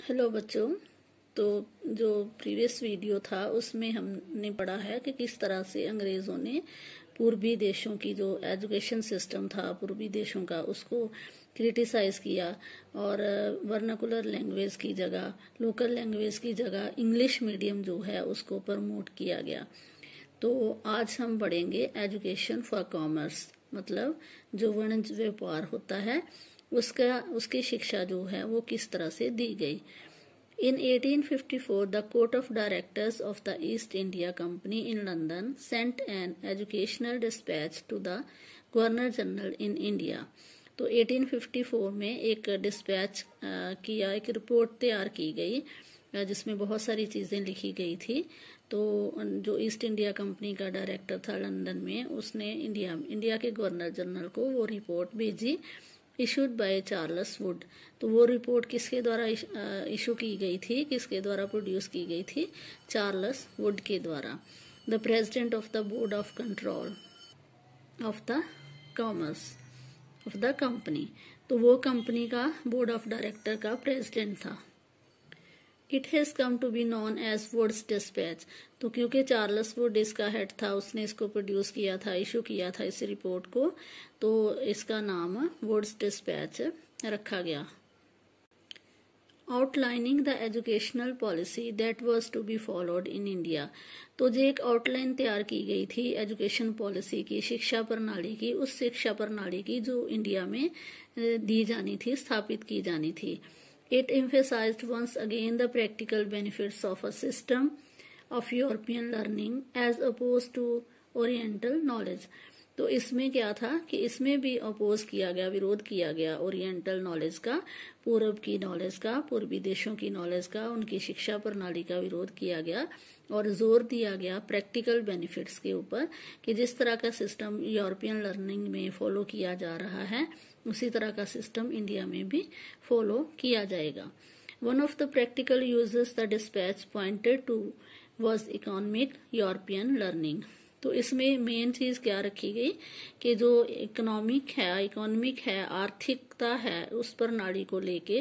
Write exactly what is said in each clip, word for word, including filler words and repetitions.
Hello बच्चों। तो जो प्रीवियस वीडियो था उसमें हमने पढ़ा है कि किस तरह से अंग्रेज़ों ने पूर्वी देशों की जो एजुकेशन सिस्टम था पूर्वी देशों का उसको क्रिटिसाइज़ किया और वर्नाकुलर लैंग्वेज की जगह लोकल लैंग्वेज की जगह इंग्लिश मीडियम जो है उसको प्रमोट किया गया। तो आज हम पढ़ेंगे एजुकेशन फॉर कॉमर्स, मतलब जो वाणिज्य व्यापार होता है उसका उसकी शिक्षा जो है वो किस तरह से दी गई। In eighteen fifty-four, the Court of Directors of the East India Company in London sent an educational dispatch to the Governor General in India. तो eighteen fifty-four में एक डिस्पैच किया, एक रिपोर्ट तैयार की गई जिसमें बहुत सारी चीज़ें लिखी गई थी। तो जो ईस्ट इंडिया कंपनी का डायरेक्टर था लंदन में, उसने इंडिया इंडिया के गवर्नर जनरल को वो रिपोर्ट भेजी, इशूड बाय चार्ल्स वुड। तो वो रिपोर्ट किसके द्वारा इशू की गई थी, किसके द्वारा प्रोड्यूस की गई थी? चार्ल्स वुड के द्वारा, the president of the board of control of the commerce of the company. तो वो कंपनी का बोर्ड ऑफ डायरेक्टर का प्रेसिडेंट था। It has come to be known as Wood's dispatch. तो क्योंकि चार्ल्स वुड इसका हेड था, उसने इसको प्रोड्यूस किया था, इशू किया था इस रिपोर्ट को, तो इसका नाम वुड्स डिस्पैच रखा गया। Outlining the educational policy that was to be followed in India. तो जो एक आउटलाइन तैयार की गई थी एजुकेशन पॉलिसी की, शिक्षा प्रणाली की, उस शिक्षा प्रणाली की जो इंडिया में दी जानी थी, स्थापित की जानी थी। It emphasized once again the practical benefits of a system of European learning as opposed to Oriental knowledge. तो इसमें क्या था कि इसमें भी अपोज किया गया, विरोध किया गया ओरिएंटल नॉलेज का, पूर्व की नॉलेज का, पूर्वी देशों की नॉलेज का, उनकी शिक्षा प्रणाली का विरोध किया गया और जोर दिया गया प्रैक्टिकल बेनिफिट्स के ऊपर कि जिस तरह का सिस्टम यूरोपियन लर्निंग में फॉलो किया जा रहा है उसी तरह का सिस्टम इंडिया में भी फॉलो किया जाएगा। One of the practical uses the dispatch pointed to was economic European learning. तो इसमें मेन चीज क्या रखी गई कि जो इकोनॉमिक है इकोनॉमिक है आर्थिकता है, उस प्रणाली को लेके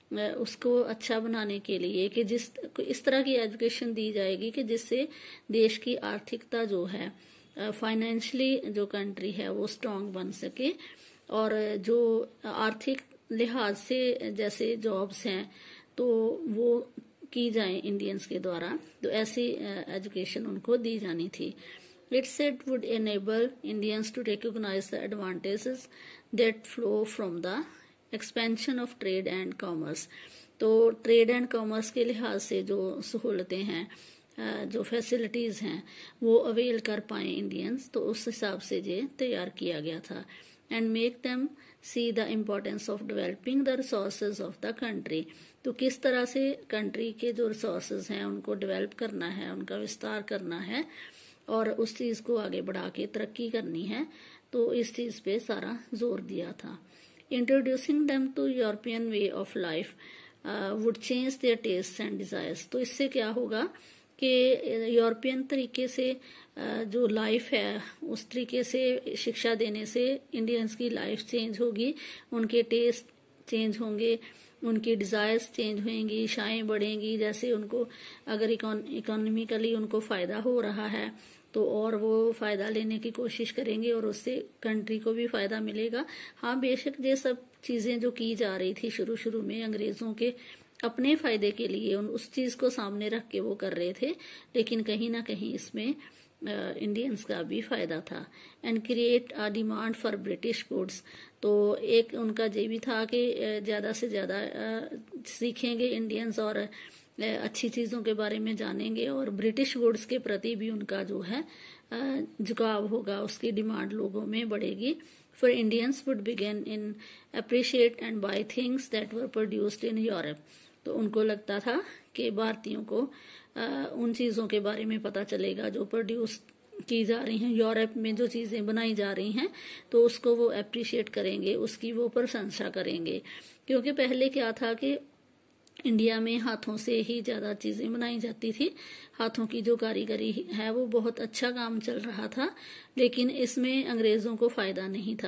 उसको अच्छा बनाने के लिए कि जिस इस तरह की एजुकेशन दी जाएगी कि जिससे देश की आर्थिकता जो है, फाइनेंशियली जो कंट्री है वो स्ट्रांग बन सके, और जो आर्थिक लिहाज से जैसे जॉब्स हैं तो वो की जाए इंडियंस के द्वारा। तो ऐसी एजुकेशन उनको दी जानी थी। It said would enable Indians to recognize the advantages that flow from the expansion of trade and commerce. तो ट्रेड एंड कॉमर्स के लिहाज से जो सहूलतें हैं, जो फैसिलिटीज हैं वो अवेल कर पाए इंडियंस, तो उस हिसाब से ये तैयार किया गया था। And make them see the importance of developing the resources of the country. तो किस तरह से कंट्री के जो रिसोर्सेज हैं उनको डेवलप करना है, उनका विस्तार करना है और उस चीज को आगे बढ़ा के तरक्की करनी है, तो इस चीज पे सारा जोर दिया था। Introducing them to European way of life would change their taste and desires. तो इससे क्या होगा कि यूरोपियन तरीके से uh, जो लाइफ है उस तरीके से शिक्षा देने से इंडियंस की लाइफ चेंज होगी, उनके टेस्ट चेंज होंगे, उनकी डिजायर्स चेंज होंगी, इच्छाएं बढ़ेंगी। जैसे उनको अगर इकोनॉमिकली उनको फायदा हो रहा है तो और वो फायदा लेने की कोशिश करेंगे और उससे कंट्री को भी फायदा मिलेगा। हाँ, बेशक ये सब चीजें जो की जा रही थी शुरू शुरू में अंग्रेजों के अपने फायदे के लिए, उन उस चीज को सामने रख के वो कर रहे थे, लेकिन कहीं ना कहीं इसमें इंडियंस uh, का भी फायदा था। And create a demand for British goods. तो एक उनका ये भी था कि ज्यादा से ज्यादा uh, सीखेंगे इंडियंस और uh, अच्छी चीजों के बारे में जानेंगे और ब्रिटिश गुड्स के प्रति भी उनका जो है uh, झुकाव होगा, उसकी डिमांड लोगों में बढ़ेगी। For Indians would begin in appreciate and buy things that were produced in Europe. तो उनको लगता था कि भारतीयों को आ, उन चीजों के बारे में पता चलेगा जो प्रोड्यूस की जा रही हैं यूरोप में, जो चीजें बनाई जा रही हैं, तो उसको वो अप्रिशिएट करेंगे, उसकी वो प्रशंसा करेंगे। क्योंकि पहले क्या था कि इंडिया में हाथों से ही ज्यादा चीजें बनाई जाती थी, हाथों की जो कारीगरी है वो बहुत अच्छा काम चल रहा था, लेकिन इसमें अंग्रेजों को फायदा नहीं था।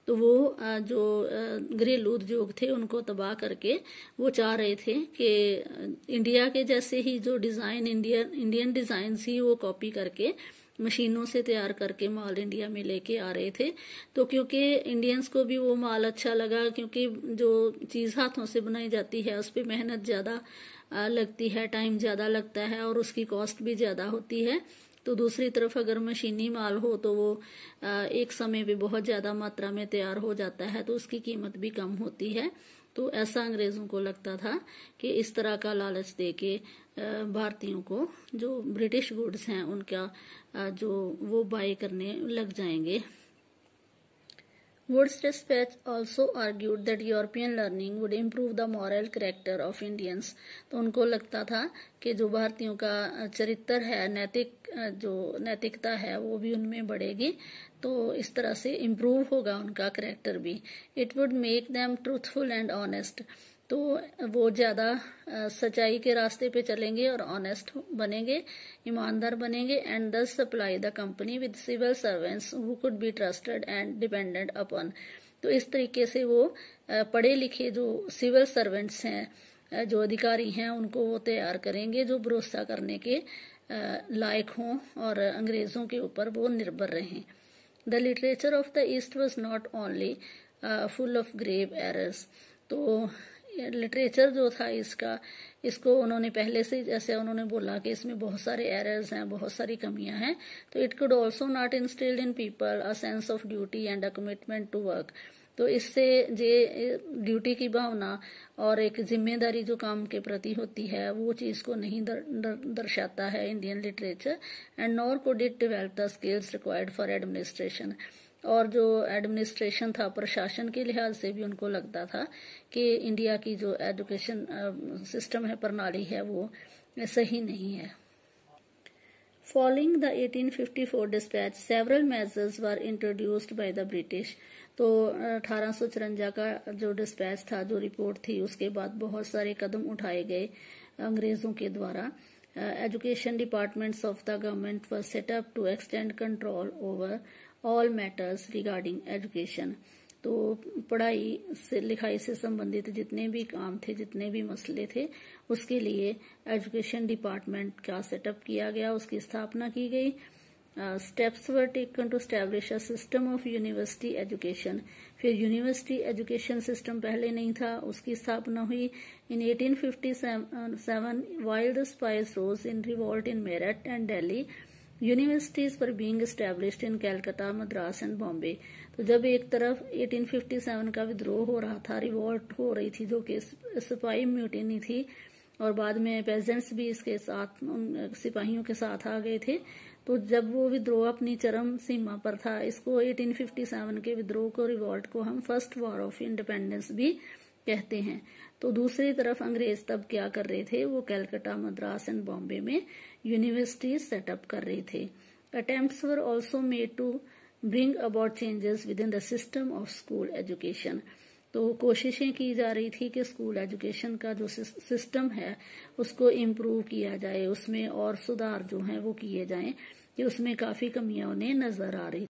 तो वो जो घरेलू उद्योग थे उनको तबाह करके वो चाह रहे थे कि इंडिया के जैसे ही जो डिजाइन इंडियन इंडियन डिजाइन थी वो कॉपी करके मशीनों से तैयार करके माल इंडिया में लेके आ रहे थे। तो क्योंकि इंडियंस को भी वो माल अच्छा लगा, क्योंकि जो चीज हाथों से बनाई जाती है उस पर मेहनत ज्यादा लगती है, टाइम ज्यादा लगता है और उसकी कॉस्ट भी ज्यादा होती है। तो दूसरी तरफ अगर मशीनी माल हो तो वो एक समय पे बहुत ज्यादा मात्रा में तैयार हो जाता है, तो उसकी कीमत भी कम होती है। तो ऐसा अंग्रेजों को लगता था कि इस तरह का लालच देके भारतीयों को जो ब्रिटिश गुड्स हैं उनका जो वो बाय करने लग जाएंगे। Wood's dispatch also argued that European learning would improve the moral character of Indians। तो उनको लगता था कि जो भारतीयों का चरित्र है, नैतिक जो नैतिकता है वो भी उनमें बढ़ेगी, तो इस तरह से इम्प्रूव होगा उनका करेक्टर भी। It would make them truthful and honest। तो वो ज्यादा सच्चाई के रास्ते पे चलेंगे और ऑनेस्ट बनेंगे, ईमानदार बनेंगे। And thus supply the company with civil servants who could be trusted and dependent upon. तो इस तरीके से वो पढ़े लिखे जो सिविल सर्वेंट्स हैं, जो अधिकारी हैं, उनको वो तैयार करेंगे जो भरोसा करने के लायक हों और अंग्रेजों के ऊपर वो निर्भर रहें। The literature of the East was not only full of grave errors. तो लिटरेचर जो था इसका, इसको उन्होंने पहले से, जैसे उन्होंने बोला कि इसमें बहुत सारे एरर्स हैं, बहुत सारी कमियां हैं, तो it could also not instilled in people a sense of duty and a commitment to work. तो इससे जे ड्यूटी की भावना और एक जिम्मेदारी जो काम के प्रति होती है वो चीज को नहीं दर, दर, दर्शाता है Indian literature. And nor could it develop the skills required for administration. और जो एडमिनिस्ट्रेशन था, प्रशासन के लिहाज से भी उनको लगता था कि इंडिया की जो एजुकेशन सिस्टम है, प्रणाली है, वो सही नहीं है। Following the eighteen fifty four dispatch several measures were introduced by the British. तो अठारह सौ चौरंजा का जो डिस्पैच था, जो रिपोर्ट थी, उसके बाद बहुत सारे कदम उठाए गए अंग्रेजों के द्वारा। Education departments of the government were set up to extend control over all matters regarding education. तो पढ़ाई से, लिखाई से संबंधित जितने भी काम थे, जितने भी मसले थे, उसके लिए एजुकेशन डिपार्टमेंट का सेटअप किया गया, उसकी स्थापना की गई। Steps were taken to establish a system of university education. फिर यूनिवर्सिटी एजुकेशन सिस्टम पहले नहीं था, उसकी स्थापना हुई। In eighteen fifty seven while the spice rose in revolt in Meerut and Delhi, universities were being established in Calcutta, Madras and Bombay. तो जब एक तरफ एटीन फिफ्टी सेवन का विद्रोह हो रहा था, रिवॉल्ट हो रही थी, जो कि सिपाही म्यूटिनी थी, और बाद में पेजेंट्स भी इसके साथ, उन सिपाहियों के साथ आ गए थे। तो जब वो विद्रोह अपनी चरम सीमा पर था, इसको एटीन फिफ्टी सेवन के विद्रोह को, रिवॉल्ट को हम फर्स्ट वॉर ऑफ इंडिपेंडेंस भी कहते हैं। तो दूसरी तरफ अंग्रेज तब क्या कर रहे थे, वो कैलकाटा, मद्रास एंड बॉम्बे में यूनिवर्सिटीज सेटअप कर रहे थे। Attempts were also made to bring about changes within the system of school education. तो कोशिशें की जा रही थी कि स्कूल एजुकेशन का जो सिस्टम है उसको इम्प्रूव किया जाए, उसमें और सुधार जो है वो किए जाएं, कि उसमें काफी कमियां उन्हें नजर आ रही।